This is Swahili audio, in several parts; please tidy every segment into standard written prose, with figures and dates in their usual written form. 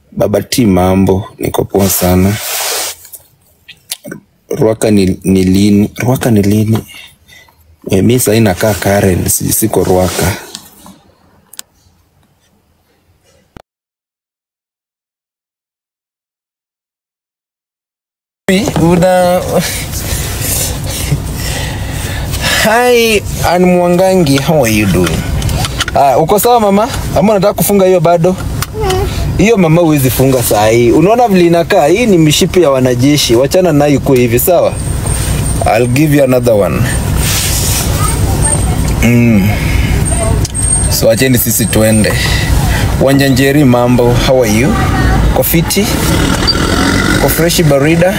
Baba T, mambo, niko poa sana. Ruaka ni lini? Ruaka ni lini? Mimi sasa inakaa Karen, siko Ruaka. Hi, Ann Mwangangi, how are you doing? Uko sawa mama? Ama unataka kufunga hiyo bado? Hiyo mama huwezi funga saa hii. Unaona vile inakaa? Hii ni mishipi ya wanajeshi. Wachana nayo iko hivi, sawa? I'll give you another one. So acheni sisi tuende. Wanjanjeri, mambo, how are you? Kofiti? Kofreshi barida?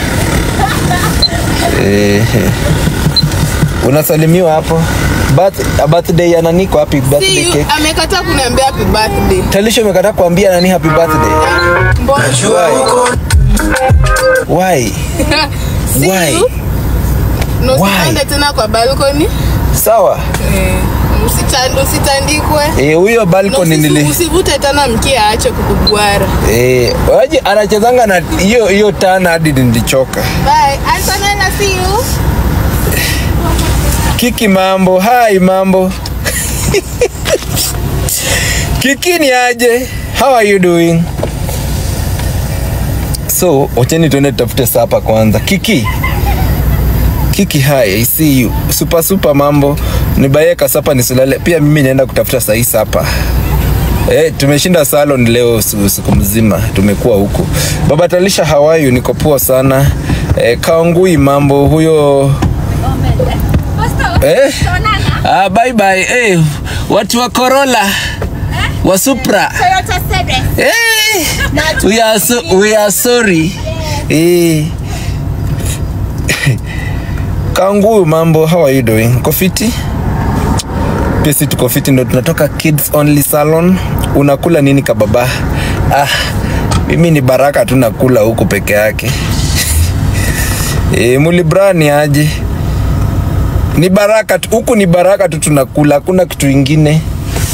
Unasalimiwa hapo. Birthday ya nani? Kwa happy birthday cake. Amekataa kuniambia happy birthday. Talisha amekataa kuambia nani happy birthday. Why? Why? Usipande tena kwa balcony. Sawa. Usitandikwe. Huyo balcony usivute tena mkia aache kukubwara. Waje anachezanga na hiyo tana hadi nilichoka. Bye. Antonella, see you. Kiki, mambo. Hi, mambo. Kiki ni aje? How are you doing? So, ocheni tuende tafute sapa kwanza. Kiki, hi, I see you. Super mambo. Nibaye kasapa nisilale. Pia mimi naenda kutafuta sahi sapa. Tumeshinda salon leo siku mzima. Tumekuwa huku. Baba Talisha, how are you? Niko poa sana. Kaongui, mambo. Huyo bye. Watu wa Corolla, wa Supra. We are sorry. Kangu, mambo, how are you doing? Kofiti? Pesi tu Kofiti, ndo tunatoka Kids Only Salon. Unakula nini kababa? Mimi ni Baraka tu nakula huku peke yake. Mulibrani aje? Ni Baraka tu, huku ni Baraka tu tunakula, hakuna kitu ingine.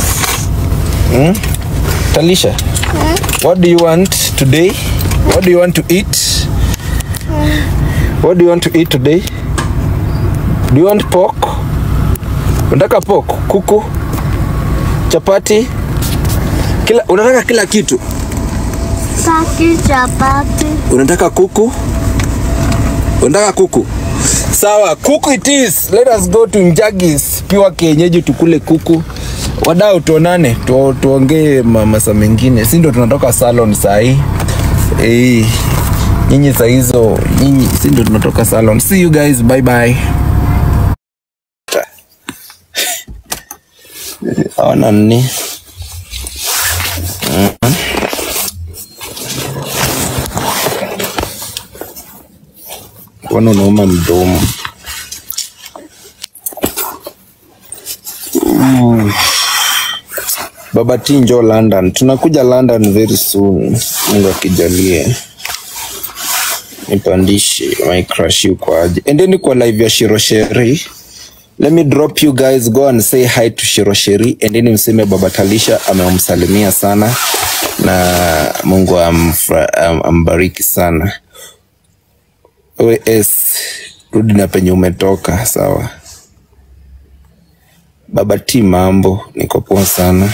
Talisha, what do you want today? What do you want to eat? What do you want to eat today? Do you want pork? Unataka pork? Kuku? Chapati? Unataka kila kitu? Saki chapati. Unataka kuku? Unataka kuku? Sawa, kuku it is. Let us go to Njagis, piwa kienyeji tukule kuku. Wadau tuonane, tuongee mamasa mengine. Si ndio tunatoka salon saa hii. Nyinyi saa hizo, si ndio tunatoka salon. See you guys, bye bye. Hawana nini? Wana unauma mdomo. Baba T, njoo London. Tunakuja London very soon. Mungu akijalie. Nipandishe my crush yuko aje. Endeni kwa live ya Shirosheri. Let me drop you guys, go and say hi to Shirosheri. Endeni mseme Baba Talisha amemsalimia sana na Mungu ambariki sana. Rudi na penye umetoka, sawa. Baba T, mambo, niko poa sana.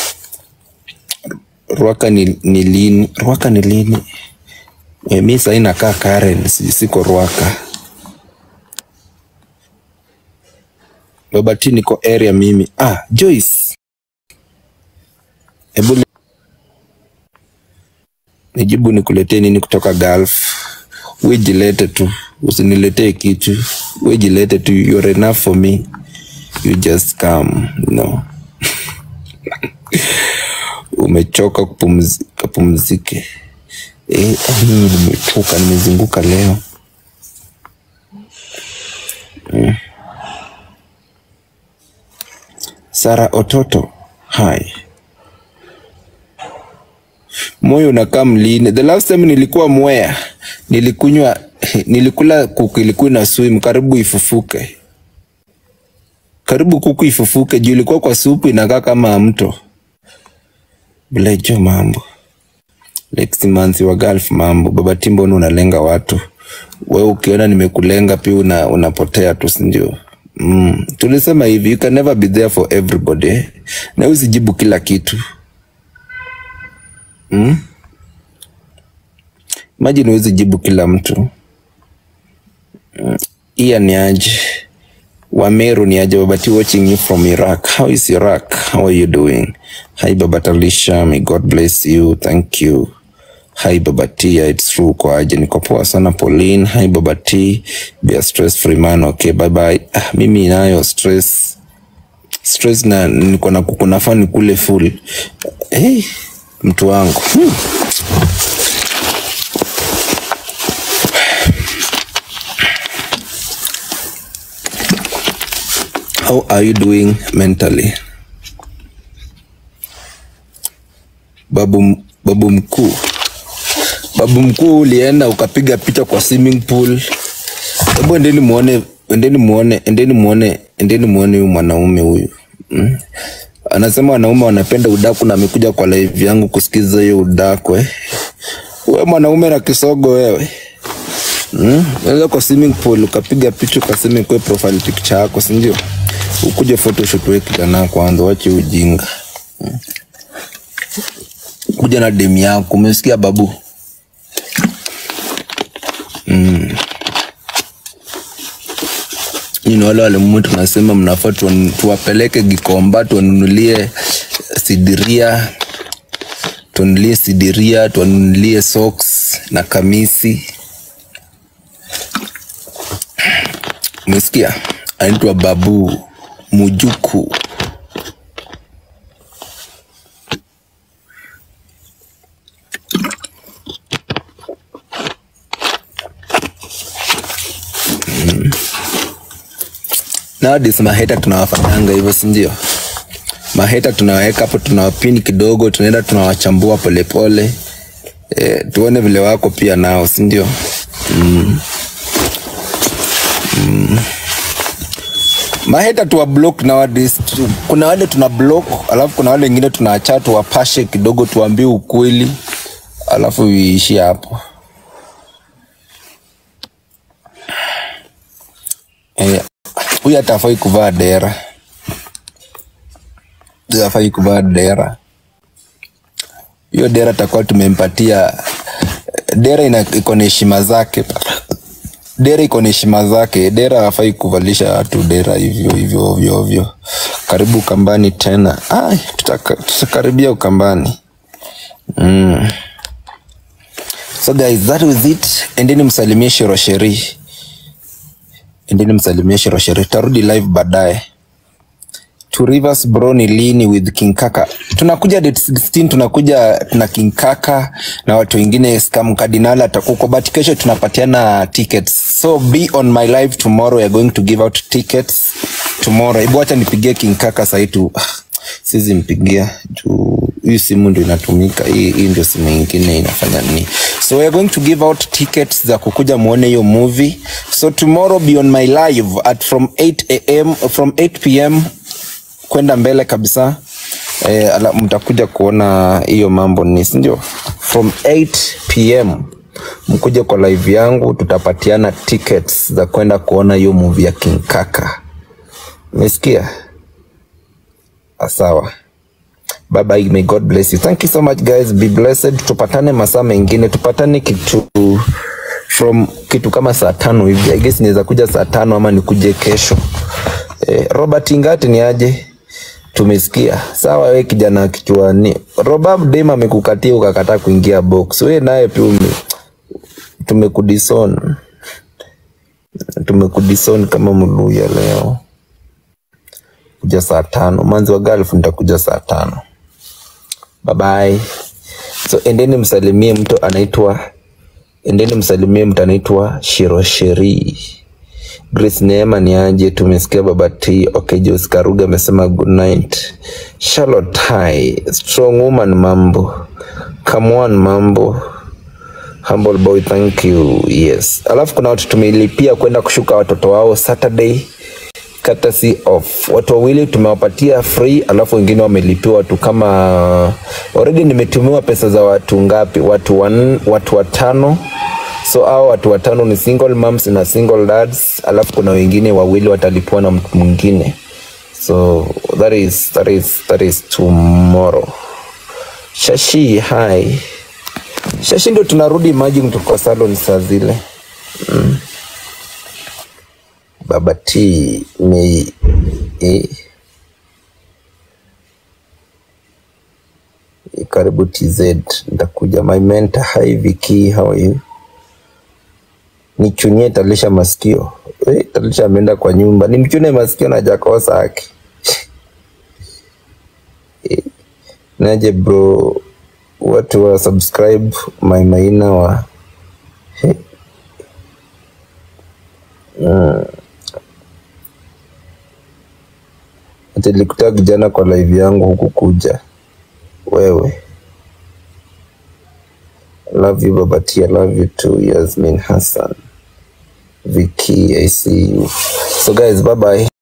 Ruaka ni lini? Ruaka ni lini? Mimi sasa inakaa Karen, siko Ruaka. Baba T, niko area mimi. Joyce. Nijibu nikuletee nini kutoka Gulf? Wejilete tu. Usiniletee kitu. Wejilete tu. You're enough for me. You just come. No. Umechoka kupumzike. Mimi nimechoka, nimezunguka leo. Sara Ototo, hi. Moyo unakaa mlini. The last time nilikuwa Mwea, nilikula kuku ilikuwa na swim, karibu ifufuke. Karibu kuku ifufuke, juu ilikuwa kwa supu inakaa kama mto. Blejo mambo. next month wa Gulf mambo. Baba Timbo unalenga watu. Wewe ukiona nimekulenga pia unapotea tu, si ndio? Tulisema hivi, you can never be there for everybody. Na usijibu kila kitu. Imagine usijibu kila mtu. Iya ni aje. Wameru ni aje. Babati watching you from Iraq. How is Iraq? How are you doing? Hi Baba Talisha, may God bless you. Thank you. Hi Babati, it's true kwa aje. Niko poa sana Pauline. Hi Babati, be a stress free man. Okay, bye bye. Mimi nayo stress na niko na kukunafaa nikule full. Hey, mtu wangu. How are you doing mentally? Babu mkuu ulienda ukapiga picha kwa swimming pool. Hebu endeni muone huyu mwanaume huyu. Anasema wanaume wanapenda udaku na amekuja kwa live yangu kusikiza hiyo udaku. Wewe mwanaume na kisogo wewe. Unaweza kwa swimming pool ukapiga picha kwa swimming kwa profile picture yako, si ndio? Ukuje photoshoot wewe kijana kwanza, wache ujinga. Kuja na demu yako, umesikia babu? Wale mtu tunasema mnafaa tuwapeleke Gikomba, tuwanunulie sidiria, tuwanunulie socks na kamisi. Umesikia? Anaitwa Babu Mujuku. Nowadays maheta tunawafanyanga hivyo, si ndio? Maheta tunaweka hapo, tunawapini kidogo, tunaenda tunawachambua polepole. Tuone vile wako pia nao, si ndio? Maheta tuwa block nowadays. Kuna wale tuna block, alafu kuna wale wengine tunaacha tuwapashe kidogo, tuambie ukweli, alafu uishi hapo. Huyu atafai kuvaa dera. Hiyo dera takuwa tumempatia. Dera iko na heshima zake. Dera hafai kuvalisha watu dera hivyo ovyo. Karibu Ukambani tena. Tutakaribia Ukambani. So guys, that was it. Endeni msalimie Shirosheri. Tarudi live baadaye. To Rivers bro ni lini with King Kaka. Tunakuja date 16, tunakuja na King Kaka na watu wengine. Scam Cardinal atakuko, but kesho tunapatiana tickets. So be on my live tomorrow. We are going to give out tickets tomorrow. Hebu acha nipigie King Kaka sasa tu. Sisi mpigia juu hii simu ndio inatumika. Hii ndio simu nyingine inafanya nini. So we are going to give out tickets za kukuja muone hiyo movie. So tomorrow be on my live at from 8 p.m. kwenda mbele kabisa. Mtakuja kuona hiyo mambo ni, ndio? From 8 p.m. mkuje kwa live yangu, tutapatiana tickets za kwenda kuona hiyo movie ya King Kaka. Umesikia? Sawa. Bye bye, may God bless you. Thank you so much guys, be blessed. Tupatane masaa mengine, tupatane kitu kama saa 5 hivi. I guess niweza kuja saa 5 ama nikuje kesho. Robert Ingati ni aje? Tumesikia. Sawa wewe kijana kichwani. Robert Dema amekukatia ukakataa kuingia box. Wewe naye pia tumekudison kama Mluya leo. Kuja saa 5. Manzi wa Gulf nitakuja saa 5. Bye bye. So endeni msalimie mtu anaitwa Shirosheri. Grace Neema ni aje? Tumesikia Baba T. Okay, Jose Karuga amesema good night. Charlotte hi. Strong woman mambo. Come on mambo. Humble boy, thank you. Yes. Alafu kuna watu tumelipia kwenda kushuka watoto wao Saturday. courtesy of watu wawili tumewapatia free, alafu wengine wamelipiwa tu. Kama already nimetumiwa pesa za watu ngapi? Watu 5. So hao watu 5 ni single moms na single dads, alafu kuna wengine wawili watalipiwa na mtu mwingine. So that is tomorrow. Shashi, hi. Shashi ndo tunarudi, imagine tuko salon saa zile. Baba T me karibu TZ, nitakuja. My mentor, hi Vicky, how are you? Nichunie Talisha masikio. Talisha ameenda kwa nyumba. Nimchune masikio na jakosa haki. Naje bro, watu wa subscribe my maina wa ati nilikutag jana kwa live yangu huku kuja wewe. Love you Baba T, I love you too. Yasmin Hassan, Vicky, I see you. So guys, bye bye.